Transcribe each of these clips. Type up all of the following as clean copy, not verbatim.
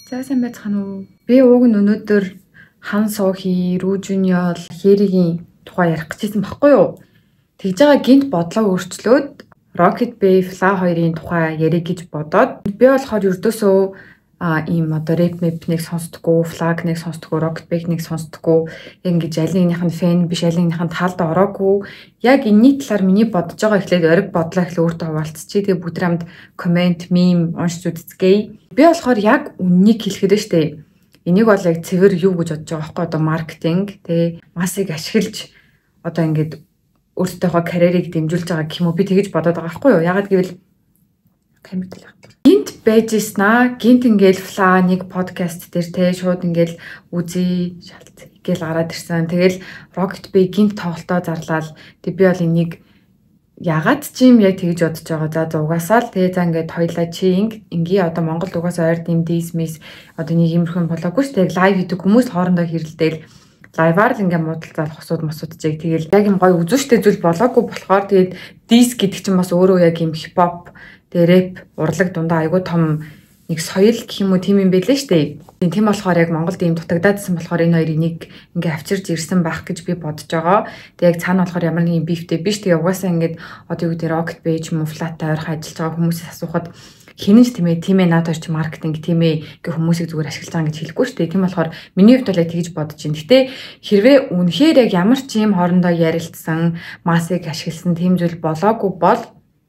За сайн байцгаана уу? Би ууг нь өнөөдөр Хан Сохи, Рүү Жуниор, Хэригийн тухай ярих гэж байсан баггүй юу? Тэгж байгаа гинт бодлоо өөрчлөөд Rocket Bay, Fla хоёрын тухай ярих гэж бодоод би болохоор ердөөсөө ийм одоо rap map-ыг сонсдоггүй, Flag-ыг сонсдоггүй, Rocket Bay-ыг сонсдоггүй. Яг ингэж аль нэгнийх нь фэн биш, аль нэгнийх нь талд ороогүй. Яг энэний талаар миний бодож байгаа ихлээр ориг бодлоо ихлэ өөртөө хуваалцчихъя. Тэгээ бүгд хамт комент, мем уншиж үзцгээе. Би болохоор яг үннийг хэлэхэд нь штэ. Энийг бол яг цэвэр юу гэж бодож байгаа байхгүй одоо маркетинг тий массыг ашиглаж одоо ингэж өөртөөхөө карьерийг дэмжүүлж байгаа гэх юм уу би тэгэж бодоод байгаа байхгүй юу. Ягаад гэвэл камертай л байна. Гинт байжснаа гинт ингээл Fla нэг подкаст дээр тий шууд ингээл үзий шалт гээл гараад ирсэн. Тэгэл Rocket Bay гинт тоглолтоо зарлал. Тэг би бол энийг ягаад ч юм яг тэгж бодож байгаа. За угаасаа л тэгээ за ингээд хоёлаа чи ингээ одоо Монголд угаасаа ойр дэм дисмис одоо нэг юмрхэн болоогүй шүү дээ. Лайв хийдэг хүмүүс хоорондоо хэрэлдээл лайваар л ингээ муудалцаад хосууд мосуудчийг тэгэл яг юм гоё үзүүштэй зүйл болоогүй болохоор тэгээд дис гэдэг чинь бас өөрөө яг юм хипхоп тэгээ рэп урлаг дундаа айгүй том нэг соёл гэх юм уу тийм юм байлээ шүү дээ. Тийм болохоор яг Монголд ийм дутагдаадсан болохоор энэ хоёрыг нэг ингээ авчирж ирсэн байх гэж би бодож байгаа. Тэг яг цаана болохоор ямар нэгэн бифтэй биш. Тэгээ угаасаа ингээд одоо юу гэдэг Rocket Bay ч юм уу Fla-тай ойрхон ажиллаж байгаа хүмүүсээс асуухад хинэн ч тийм ээ надад ч маркетинг тийм ээ гэх хүмүүсийг зүгээр ашиглаж байгаа гэж хэлэхгүй шүү дээ. Тийм болохоор миний хувьд бол яг тэгж бодож байна. Гэтэ хэрвээ үнэхээр яг ямар ч юм хоорондоо ярилцсан, массыг ашигласан тийм зүйл болоогүй бол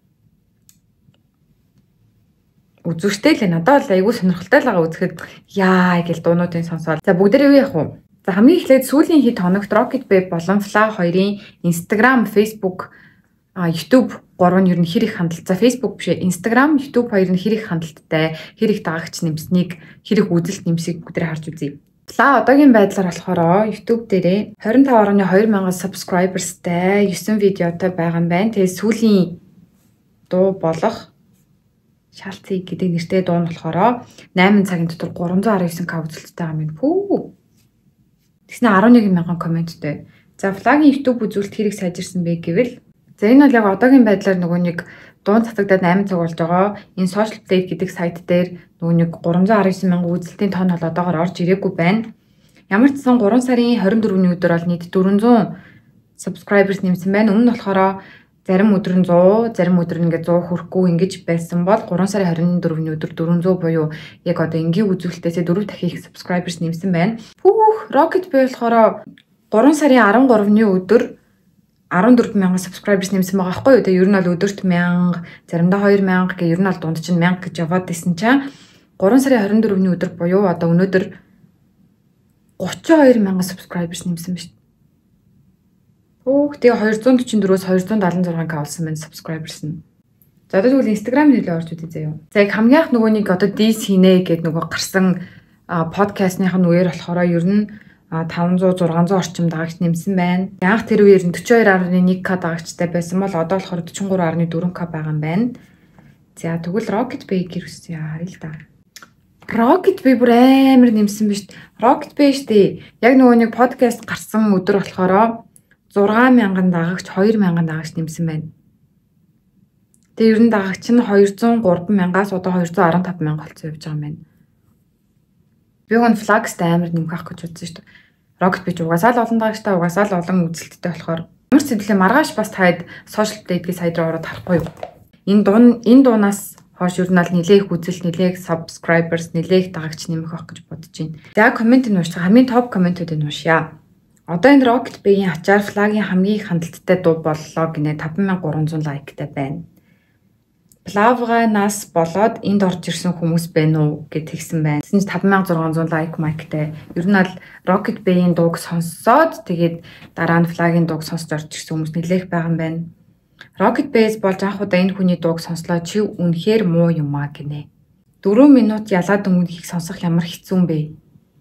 үзүүштэй л надад бол айгүй сонирхолтой л байгаа үзэхэд яа гэл дуунуудын сонсоод. За бүгдээрээ юу яах вэ? За хамгийн эхлээд сүүлийн хэд хоногт Rocket Bay болон Fla хоёрын Instagram, Facebook, YouTube гурав нь ер нь хэр их хандлт. За Facebook биш ээ. Instagram, YouTube хоёр нь хэр их хандлттай, хэр их дагагч нэмснийг, хэр их үзэлт нэмсийг бүгдээ харж үзье. Fla одоогийн байдлаар болохоор YouTube дээрээ 25.2 мянган subscribersтай 9 видеотой байгаа юм байна. Тэгээ сүүлийн дуу болох Шалцыг гэдэг нэртэй дуу нь болохоор 8 цагийн дотор 319k үзэлттэй байгаа юм. Пүү. Тэгснэ 11 мянган комменттэй. За Fla-гийн YouTube үзүүлэлт хэрэг сайжирсан бэ гэвэл за энэ бол яг одоогийн байдлаар нөгөө нэг дуун цацагдаад 8 цаг болж байгаа. Энэ Social Plate гэдэг сайт дээр нөгөө нэг 319 мянган үзэлтийн тон бол одоогоор орж ирээгүй байна. Ямар ч сан 3 сарын 24-ний өдөр бол нийт 400 subscribers нэмсэн байна. Өмнө нь болохоор зарим өдөр нь 100, зарим өдөр нь ингээд 100 хүрэхгүй ингэж байсан бол 3 сарын 24-ний өдөр 400 буюу яг одоо энгийн үзүүлэлтээс 4 дахин их subscribers нэмсэн байна. Пүүх Rocket Bay болохоор 3 сарын 13-ны өдөр 14 мянган subscribers нэмсэн байгаа байхгүй юу. Тэгээ ер нь бол өдөрт 1000, заримдаа 2000 гэх ер нь бол дунд чинь 1000 гэж яваад байсан чинь 3 сарын 24-ний өдөр буюу одоо өнөөдөр 32 мянган subscribers нэмсэн байна шүү. Тэгээ 244-өөс 276k болсон байна subscribers нь. За тэгвэл Instagram нөлөө орж үдээ заяа. За яг хамгийн анх нөгөө нэг одоо дис хийнэ гэдэг нөгөө гарсан подкастныхын үеэр болохоор ер нь 500 600 орчим дагагч нэмсэн байна. Анх тэр үеэр нь 42.1k дагагчтай байсан бол одоо болохоор 43.4k байгаа юм байна. За тэгвэл Rocket Bay гэрвсэн харъя л да. Rocket Bay бүр амар нэмсэн биз дээ. Rocket Bay штэ. Яг нөгөө нэг подкаст гарсан өдөр болохоор 6,000 дагагч 2,000 дагагч нэмсэн байна. Тэгээ ер нь дагагч нь 203,000-аас одоо 215,000 болцсон явж байгаа юм байна. Би гон Fla-тай амар нэмэх ах гэж бодсон шүү дээ. Rocket Bay угаасаа л олон дагагчтай угаасаа л олон үзэлттэй болохоор ямар ч зүйлээ маргааш бас таад Social Plate-ийн сайд руу ороод харахгүй юу. Энэ дуунаас хойш ер нь аль нэлээх үзэлт, нэлээх subscribers, нэлээх дагагч нэмэх ах гэж бодож байна. За коммент нь уншиж хамгийн топ комментуудыг уншъя. Одоо энэ Rocket Bay-ийн ачаар Fla-гийн хамгийн их хандлттай дуу боллоо гинэ 5300 лайктай байна. Fla-ганаас болоод энд орж ирсэн хүмүүс байна уу гэд тэгсэн байна. Тэсн 5600 лайк майктай. Ер нь аль Rocket Bay-ийн дууг сонсоод тэгээд дараа нь Fla-гийн дууг сонсож орж ирсэн хүмүүс нэлээх байгаа юм байна. Rocket Bay-с болж анх удаа энэ хүний дууг сонслоо чи үнэхээр муу юм аа гинэ. 4 минут ялаад өнгөнийг сонсох ямар хэцүү юм бэ?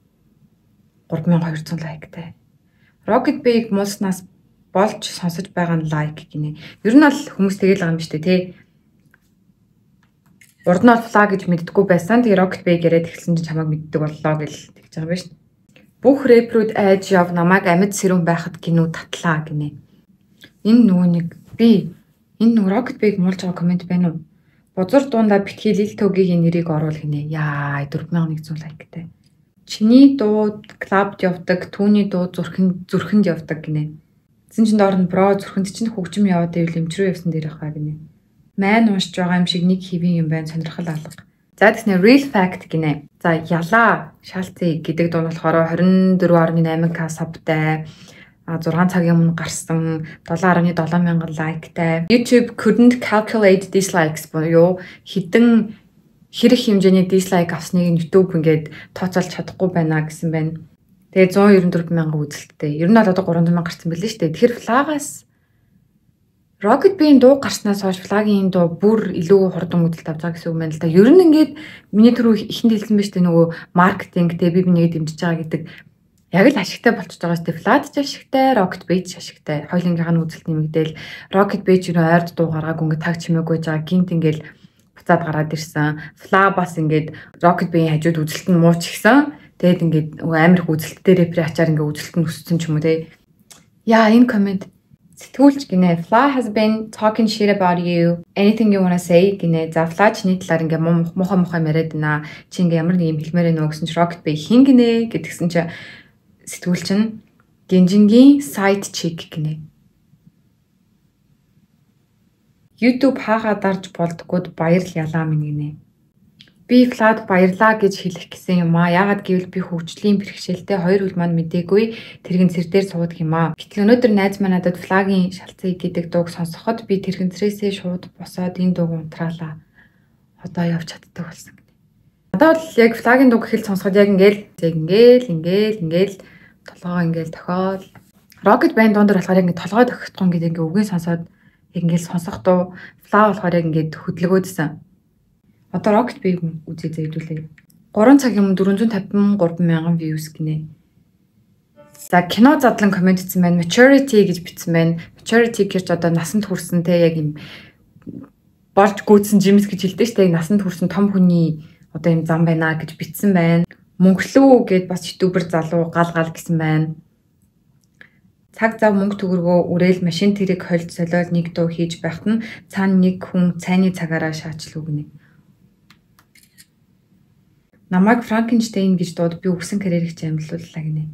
3200 лайктай. Rocket Bay-г муулснаас болж сонсож байгаа нь лайк гинэ. Ер нь бол хүмүүс тэгэл байгаа юм шүү дээ, тий. Урд нь Fla гэж мэддэггүй байсан. Тэгээ Rocket Bay гэрээд эхэлсэн чинь чамайг мэддэг боллоо гэж тэгж байгаа юм байна шүү дээ. Бүх рэпрүүд айж яв намайг амьд сэрүүн байхад гинүү татлаа гинэ. Энэ нөгөө нэг би энэ нөгөө Rocket Bay-г муулж байгаа комент байна уу? Бузар дундаа битгий Lil Toggy-гийн нэрийг оруул гинэ. Яа 4100 лайктай. Чиний дуу клабд явдаг, түүний дуу зүрхэнд явдаг гинэ. Зин чин доор нь бро зүрхэнд чинь хөгжим яваад ивэл эмчрүү явсан дээр хаа гинэ. Майн уншиж байгаа юм шиг нэг хэвийн юм байна сонирхол алга. За тэгснэ real fact гинэ. За ялаа шаалцъя гэдэг дуу нь болохоор 24.8k сабтай 6 цагийн өмнө гарсан 7.7 мянган лайктай. YouTube couldn't calculate dislikes буюу хэдэн хэрэг хэмжээний дизлайк авсныг YouTube ингээд тооцоолж чадахгүй байна гэсэн байна. Тэгээ 194 мянган үзэлттэй. Ер нь бол одоо 300 мянга гарсан байлээ шүү дээ. Тэгэхээр Flag-аас Rocket Band дуу гарснаас хойш Flag-ийн дуу бүр илүү хурдан үзэлт авч байгаа гэсэн үг байна л да. Ер нь ингээд миний түрүү ихэнд хэлсэн байж тээ нөгөө маркетинг тэгээ би нэгэ дэмжиж байгаа гэдэг яг л ашигтай болчихж байгаа шүү дээ. Flag ч ашигтай, Rocket Band ч ашигтай. Хоёулынхаа нь үзэлт нэмэгдээл Rocket Band юу ойрд дуу гаргаагүй ингээд таг чимээгүй байж байгаа. Гинт ингээд буцаад гараад ирсэн. Flag бас ингээд Rocket Band хажууд үзэлт нь мууч гисэн. Тэгээд ингээд амар их үзэлт дээр репри ачаар ингээд үзэлт нь өссөн ч юм уу те. Яа энэ комент сэтгүүлч гинэ. Flag has been talking shit about you. Anything you wanna say гинэ. За Flag чиний талаар ингээд муухай яриад байна. Чи ингээд ямар нэг юм хэлмээр нөө гэсэн чи Rocket Band хин гинэ гэдгсэн чи сэтгүүлч нь Гинжингийн side chick гинэ. YouTube хаага дарж болдгоод баяр ялаа минь гинэ. Би Flag баярлаа гэж хэлэх гэсэн юм аа. Яагаад гэвэл би хөгжлийн бэрхшээлтэй 2 үл маань мэдээгүй тэрэгэн цэр дээр суудаг юм аа. Гэтэл өнөөдөр найз маань надад Flag-ийн шалцъя гэдэг дууг сонсоход би тэрэгэн цэрээсээ шууд босоод энэ дууг унтраалаа. Одоо явж чаддаг болсон гэнэ. Надад бол яг Flag-ийн дууг хэл сонсоход яг ингээл толгоо ингээл тохиол. Rocket Band дундор болохоор яг толгой тохиотгон гэдэг ингээ үгийн сонсоод яг ингээл сонсох дуу. Flag болохоор яг ингээд хөдөлгөөдсөн. Одоо Rocket Band үзье зэвдүүлээ. 3 цагийн өмнө 453 мянган views гинэ. За кино задлан комент хийсэн байна. Maturity гэж бичсэн байна. Maturity гэж одоо насанд хүрсэн те яг юм болж гүйцсэн жимс гэж хэлдэг шүү дээ. Насанд хүрсэн том хүний одоо юм зам байна гэж бичсэн байна. Мөнгөлөө гэд бас ютубер залуу гал гэсэн байна. Цаг зав мөнгө төгрөгөө үрээл машин тэрэг хольж солиод нэг дуу хийж байхад нь цаана нэг хүн цайны цагаараа шаачлуу гинэ. Намайг Frankenstein гэж дууд би өгсөн карьерийг амжилууллаа гинэ.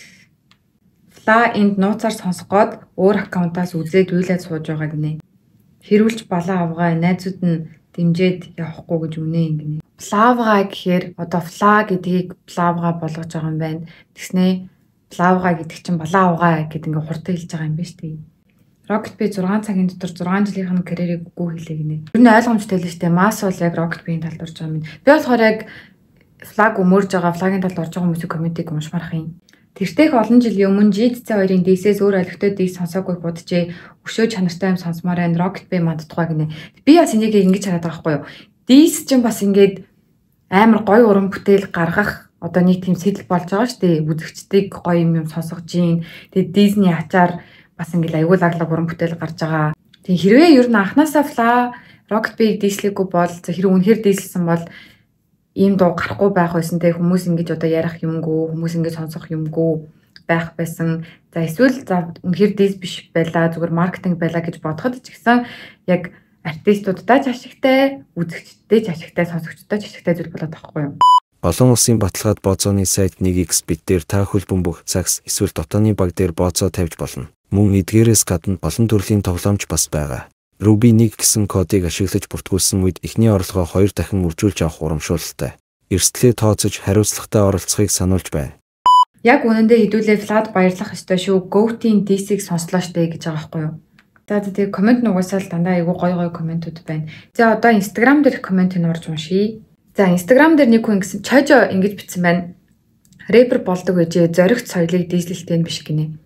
Flag энд нууцаар сонсгоод өөр аккаунтаас үзээд үйлээд сууж байгаа гинэ. Хэрүүлж балаа авгаа найзууд нь дэмжиж явахгүй гэж үнэ гинэ. Flavga гэхээр одоо Flag гэдгийг Flavga болгож байгаа юм байна. Тэгснээ Flavga гэдэг чинь балаа авгаа гэдэг ингээ хурдан хэлж байгаа юм байна шүү дээ. Rocket Band 6 цагийн дотор 6 жилийнх нь карьерийг үгүй хэлээ гинэ. Ер нь ойлгомжтой л шүү дээ. Mass бол яг Rocket Band талд орж байгаа юм. Би болохоор яг Flag өмөрж байгаа Flag-ийн талд орж байгаа хүмүүсийн комментиг уншмарах юм. Тэртех олон жилийн өмнө GC2-ийн дээсээс өөр олигтой дээс сонсоогүй боджээ. Өшөө чанартай юм сонсомоор байна. Rocket Band мандтугай гинэ. Би бас энийг ингэж хараад байгаа байхгүй юу? Дээс чинь бас ингээд амар гоё уран бүтээл гаргах одоо нэг тийм сэтэл болж байгаа шүү дээ. Үзэгчдийг гоё юм сонсгож гин. Тэгээд Disney ачаар бас ингээд аюул аглаг уран бүтээл гарч байгаа. Тэгээ хэрвээ ер нь анханасаа Flag Rocket Band дийслэггүй бол хэрэг үнэхээр дийслсэн бол ийм дуу гарахгүй байх байсан те хүмүүс ингэж одоо ярих юмгүй хүмүүс ингэж сонсох юмгүй байх байсан. За эсвэл за үнэхээр дийс биш байлаа зүгээр маркетинг байлаа гэж бодоход ч гэсэн яг артистуудтай ч ашигтай, үзэгчдтэй ч ашигтай, сонсогчдтой ч ашигтай зүйл болоод байгаа юм. Олон улсын баталгаад бооцооны сайт 1x бит дээр та хөлбөмбөг цагс эсвэл дотооны баг дээр бооцоо тавьж болно. Мөн эдгээрээс гадна олон төрлийн тоглоомч бас байгаа. Ruby 1 гэсэн кодыг ашиглаж бүртгүүлсэн үед эхний орлогоо 2 дахин үржүүлж авах урамшуулалтай. Эрсдлээ тооцож хариуцлагатай оролцохыг сануулж байна. Яг үнэндээ хэдүүлээ Flag баярлах ёстой шүү. Goat-ийн DC-г сонслоо штэ гэж байгаа байхгүй юу? За тэгээ комент нугасаал дандаа айгу гой комментууд байна. За одоо Instagram дээрх комментыг орж уншийе. За Instagram дээр нэг хүн ингэсэн чойжо ингэж бичсэн байна. Рэпер болдог гэжээ зоригт соёлыг дийслэлтэй биш гинэ.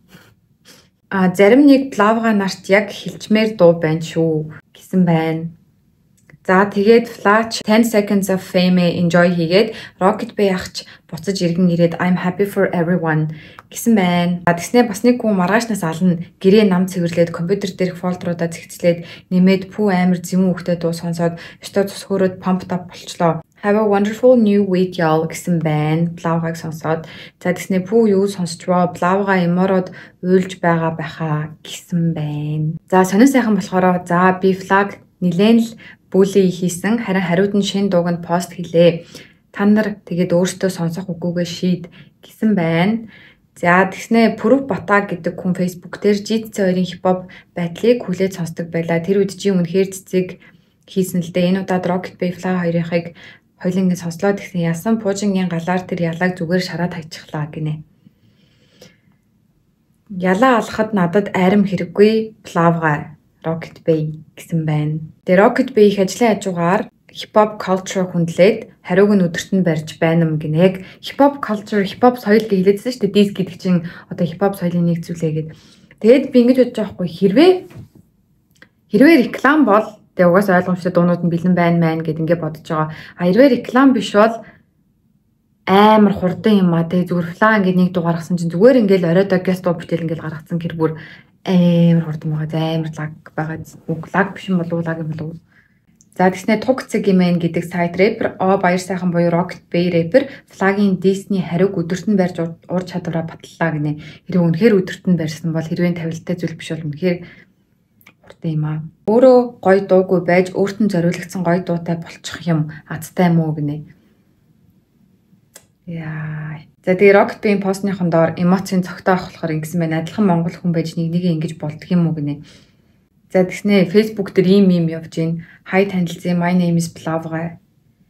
Зарим нэг Flavga нарт яг хэлчмээр дуу байна шүү гэсэн байна. За тэгээд Flag 10 seconds of fame enjoy хийгээд Rocket Band ахч буцаж иргэн ирээд I'm happy for everyone гэсэн байна. Тэгснэ бас нэг хүн маргаашнаас ална гэрээ нам цэвэрлээд компьютер дээрх фолдеруудаа зэгцлээд нэмээд пүү амир зэвүүн хөхтэй дуу сонсоод өстө цусхөрөөд pump up болчлоо. Have a wonderful new week y'all гэсэн байна. Flavga-г сонсоод за тэгснэ пүү юу сонсчвоо Flavga эмороод уйлж байгаа байхаа гэсэн байна. За сонир сайхан болохоор за би Flag нилээн л бүли хийсэн. Харин хариуд нь шинэ дууг нь пост хийлээ. Та нар тэгээд өөрсдөө сонсох үгүйгээ шийд гэсэн байна. За тэгснэ Пүрэв Бата гэдэг хүн Facebook дээр GTC2-ын хипхоп байдлыг хүлээж сонсдог байлаа. Тэр үед чи үнэхээр цэцэг хийсэн л дээ. Энэ удаад Rocket Bay Fly хоёрыг хоёулангийн сонслоо гэсэн ясан Пужингийн галаар тэр ялааг зүгээр шараад хайчихлаа гинэ. Ялаа алхахад надад айрам хэрэггүй Flavga Rocket Bay гэсэн байна. Тэгээ Rocket Bay их ажлын хажуугаар хипхоп culture хүндлээд хариуг нь өдөрт нь барьж байна юм гинэ. Яг хипхоп culture, хипхоп соёл гэлээдсэн шүү дээ. Дис гэдэг чинь одоо хипхоп соёлын нэг зүйлээ гээд. Тэгээд би ингэж бодож байгаа хгүй хэрвээ реклам бол тэгээ угаас ойлгомжтой дуунууд нь бэлэн байна гэд ингэ бодож байгаа. Хэрвээ реклам биш бол амар хурдан юм а тэгээ зүгээр флаа ингэ нэг дуу гаргасан чинь зүгээр ингээл оройдоо гест дуу бүтээл ингээл гаргацсан гэр бүр амар хурдан байгаа. Амар лаг байгаа. Үг лаг биш юм болов уу лаг юм болов уу? За тэгснэ Тугцэг гэмэн гэдэг сайт рэпер баяр сайхан буюу Rocket Bay рэпер Flag-ийн Disney хариуг өдөрт нь барьж ур чадвараа батллаа гинэ. Хэрвээ үнэхээр өдөрт нь барьсан бол хэрвээ тавилттай зүйл биш бол үнэхээр хурдан юм аа. Өөрөө гоё дуугүй байж өөрт нь зориулагдсан гоё дуутай болчих юм азтай мó гинэ. Яа. За тэгээ Rocket Bay-ийн постныхон доор эмоцийн цогтоох болохоор ингэсэн байна. Адилхан монгол хүн байж нэг ингэж болдго юм уу гинэ. За тэгснэ Facebook дээр ийм явж гин. Хай танилцъя. My name is Flavga.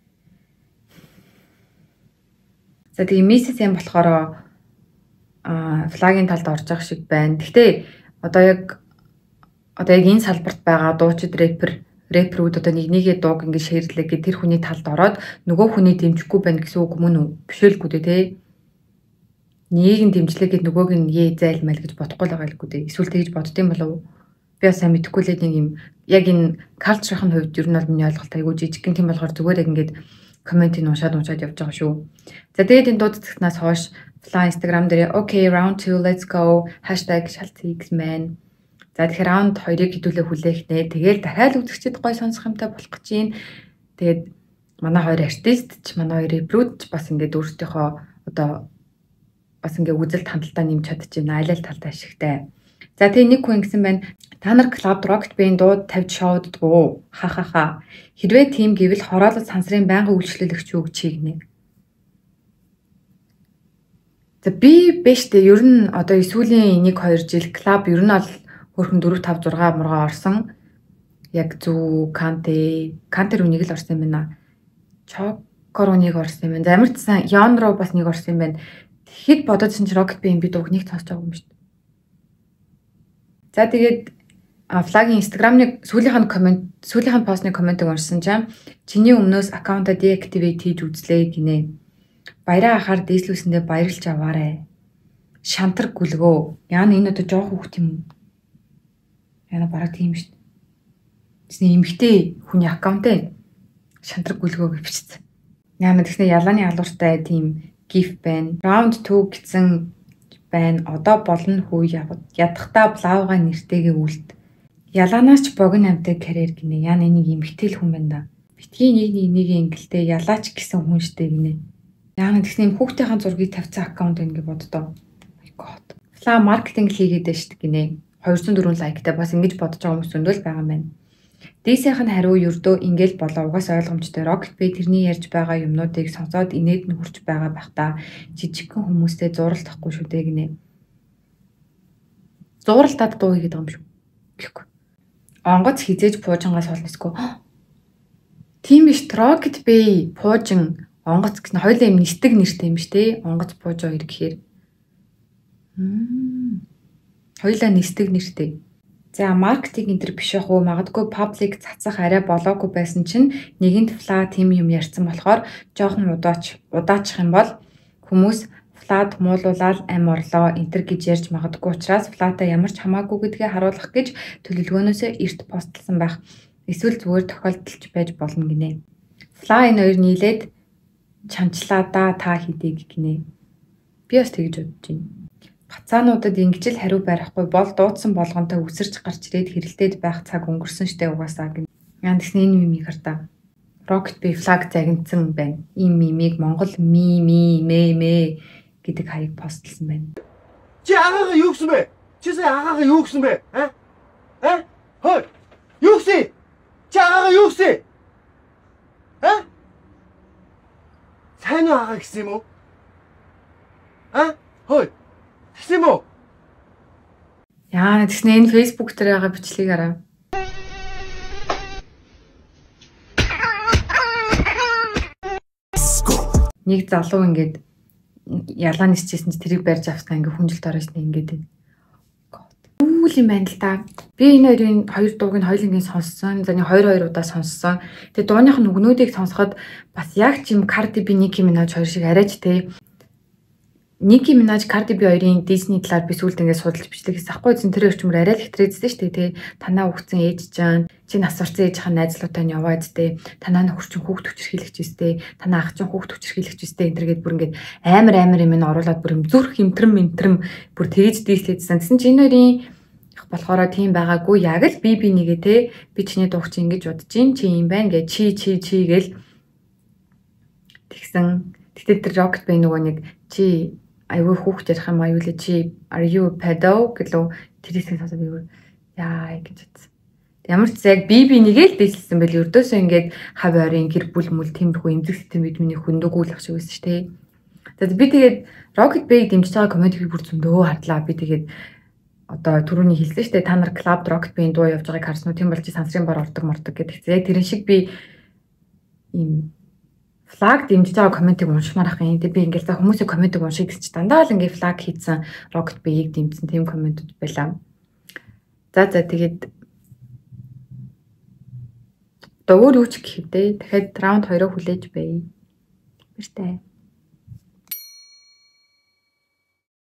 За тэгээ Mrs. юм болохоор Flag-ийн талд орж явах шиг байна. Гэхдээ одоо яг энэ салбарт байгаа дуучид рэперүүд одоо нэгээ дууг ингэ шеэрлээ гэ тэр хүний талд ороод нөгөө хүний дэмжихгүй байна гэсэн үг мөн үү? Бишэлгүй дээ те. Нэг нь дэмжлээ гэд нөгөөг нь зайлмал гэж бодохгүй л байгаа л гүй дээ. Эсвэл тэгж боддсон болов уу? Би сайн мэдэхгүй л нэг юм яг энэ culture-ын хувьд ер нь бол миний ойлголт айгүй жижиг гэн тийм болохоор зүгээр яг ингээд комментиг уншаад явж байгаа шүү. За тэгээд энэ дуудлагтнаас хойш Fly Instagram дээр okay round 2 let's go #shaltxman. За тэгэхээр round 2-ыг хэдүүлээ хүлээх нэ. Тэгээл дахиад үзэгчд гой сонсох юмтай болох гэж байна. Тэгээд манай хоёр артист ч манай хоёр рэперүүд ч бас ингээд өөрсдийнхөө одоо бас ингээд үзэлт хандлтаа нэмж чадчихна. Айл талтай ашигтай. За тэгээ нэг хүн ингэсэн байна. Та нар Club Rocket Bay-ийн дууд тавьж шоуддаг уу? Ха. Хэрвээ тийм гэвэл хороолол сансрын байнгын үйлчлүүлэгч юу гэж хийнэ? За би биш дээ. Ер нь одоо сүүлийн 1-2 жил Club ер нь бол хөрхөн 4 5 6 мургаа орсон. Яг зүү Канте үнийг л орсон юм байна. Чокороныг орсон юм байна. За амарт сан Ян руу бас нэг орсон юм байна. Тэгэхэд бодоодсэн чи Rocket Bay-ийн би дууг нэг сонсож байгаа юм шүү дээ. За тэгээд Flag-ийн Instagram-ны сүүлийнх нь постны комментиг уншсан чинь чиний өмнөөс аккаунта deactivate хийж үзлээ гинэ. Баяраа ахаар дээслүүлсэндээ баярлж аваарэ. Шантар гүлгөө. Яна энэ одоо жоох хүүхд юм уу? Яна бараг тийм шүү дээ. Тэсний эмхтэй хүний аккаунт шантар гүлгөө гэж бичсэн. Яна тэгснэ ялааны алууртай тийм gif байна. Round 2 гэсэн байна. Одоо болно хүү ядахта Flavga нэртэйгээ үлд. Ялаанаас ч богино амтай карьер гинэ. Яна энийг эмхтэй л хүн байна да. Битгий нэг ингэлтэй ялаач гэсэн хүн штэ гинэ. Яна тэгснэ хүүхдийнхээ зургийг тавьсан аккаунт ингэ боддоо. My god. Fla маркетинг хийгээд байна штэ гинэ. 204 лайктай бас ингэж бодож байгаа хүмүүс зөндөл байгаа юм байна. DC-ийн хариу ердөө ингээл болоо угаас ойлгомжтой. Rocket Bay тэрний ярьж байгаа юмнуудыг сонсоод инээд нь хүрч байгаа бах та. Жижигхэн хүмүүстэй зуралтахгүй шүү дээ гинэ. Зуралтад дуу хийгээд байгаа юм шүү. Гэхгүй. Онгоц хизээж пуужингаас олноосгүй. Тийм биш Rocket Bay пуужин онгоц гэсэн хоёулаа юм нистэг нэртэй юм шүү дээ. Онгоц пуужо хоёр гэхээр. Хоёулаа нистэг нэртэй. За маркетинг энтер биш ах уу магадгүй паблик цацах арай болоогүй байсан чинь нэгэнт Fla тим юм ярьсан болохоор жоохон удаачих юм бол хүмүүс Fla муулуулаад ам орлоо энтер гэж ярьж магадгүй учраас Fla-та ямар ч хамаагүй гэдгээ харуулах гэж төлөвлөгөөнөөсөө эрт постлсан байх. Эсвэл зүгээр тохиолдолж байж болно гинэ. Fla энэ хоёр нийлээд чамчлаа да та хийдэг гинэ. Би бас тэгж бодож байна. Бацаануудад ингэж л хариу барихгүй бол дуудсан болгонтой үсэрч гарч ирээд хэрэлдээд байх цаг өнгөрсөн штэ угаасаа гин. Яа тэгсэн энэ мимиг хартаа. Rocket Bay Flag загинцсан байна. Ийм мимиг Монгол мэ гэдэг хаяг постлсан байна. Чи агаагаа юу гэсэн бэ? Чи сая агаагаа юу гэсэн бэ? Хой. Юу гэсэн? Чи агаагаа юу гэсэн? А? Сайн уу агаа гэсэн юм уу? А? Хөөе. Тэгсэн юм уу? Яа, тэгснэ энэ Facebook дээр байгаа бичлэгийг хараа. Нэг залуу ингээд ялаа нисчихсэн чи тэрийг барьж авснаа ингээд хүнжилт ороосны ингээд байна. Үгүй юм байна л да. Би энэ хоёрын хоёр дууг нь хоёулангийн сонссон. За нэг 2 удаа сонссон. Тэгээ дууных нь үгнүүдийг сонсоход бас яг ч юм Cardi B, Nicki Minaj хоёр шиг арайч те. Nicki Minaj, Cardi B хоёрын Disney талаар би сүүлд ингээд судалж бичлэг хийсэн. Ахгүй зэн тэр өчмөр арай л хэтрээдсэн шүү дээ те. Танаа өгцөн ээж чаан, чи нас орсон ээжийнхээ найзлуутай нь яваад те. Танаа нөхөрчин хүүхд хүчрхийлэгч өстэй. Танаа ах чинь хүүхд хүчрхийлэгч өстэй энэ төргээд бүр ингээд амар юм ин оруулаад бүр юм зүрх хэмтрэм бүр тэгж дийлээдсэн. Тэсэн чи энэ хоёрын болохоор тийм байгаагүй яг л би нэгээ те. Би чиний дууг чи ингэж бодож ин чи юм байна гэ чи гэл тэгсэн. Тэгтээ тэр Rocket Band нөгөө нэг чи аюу хүүхд ярих юм аюулээ чи are you a pedo гэлөө тэрийг сонсоод би яа гэж бодсон. Ямар ч яг би нэгээ л дээшлсэн байл өрдөөсөө ингээд хав ойрын гэр бүл мүл тиймэрхүү эмзэг систем бид миний хөндөгүүлэх шиг байсан шүү дээ. Тэгээд би тэгээд Rocket Band дэмжиж байгаа комментиг бүр зөндөө хардлаа. Би тэгээд одоо түрүүний хэлсэн шүү дээ. Та нар Club Rocket Band дуу явж байгааг харсан уу? Тийм бол чи сансрын бар ордог гэдэг. Яг тэрэн шиг би ийм флаг дэмжиж байгаа комментиг уншмаар ах юм. Тэгээд би ингээл за хүмүүсийн комментиг уншиж гэж дандаа л ингээ флаг хийсэн Rocket Band-ийг дэмжсэн тийм комментууд байлаа. За тэгээд одоо өөр юу ч гэх юм дээ. Дахиад раунд 2-оо хүлээж бай. Баяртай.